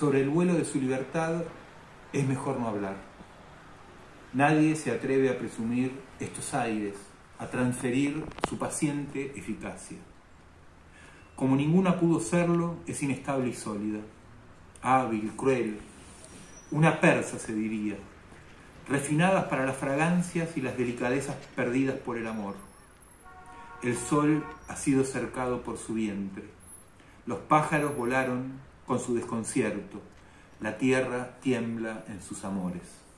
sobre el vuelo de su libertad es mejor no hablar. Nadie se atreve a presumir estos aires, a transferir su paciente eficacia. Como ninguna pudo serlo, es inestable y sólida, hábil, cruel, una persa se diría, refinadas para las fragancias y las delicadezas perdidas por el amor. El sol ha sido cercado por su vientre, los pájaros volaron con su desconcierto, la tierra tiembla en sus amores.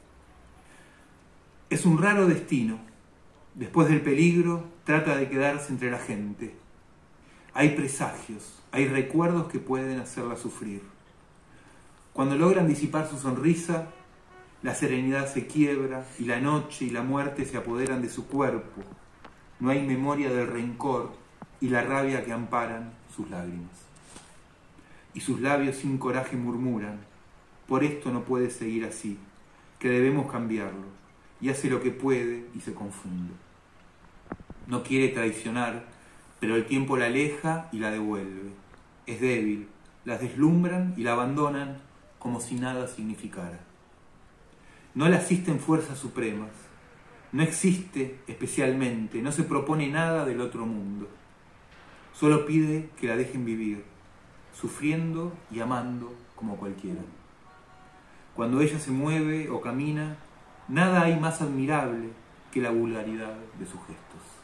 Es un raro destino, después del peligro trata de quedarse entre la gente. Hay presagios, hay recuerdos que pueden hacerla sufrir. Cuando logran disipar su sonrisa, la serenidad se quiebra y la noche y la muerte se apoderan de su cuerpo. No hay memoria del rencor y la rabia que amparan sus lágrimas. Y sus labios sin coraje murmuran, por esto no puede seguir así, que debemos cambiarlo. Y hace lo que puede y se confunde. No quiere traicionar, pero el tiempo la aleja y la devuelve. Es débil, la deslumbran y la abandonan como si nada significara. No le asisten fuerzas supremas, no existe especialmente, no se propone nada del otro mundo. Solo pide que la dejen vivir, sufriendo y amando como cualquiera. Cuando ella se mueve o camina, nada hay más admirable que la vulgaridad de sus gestos.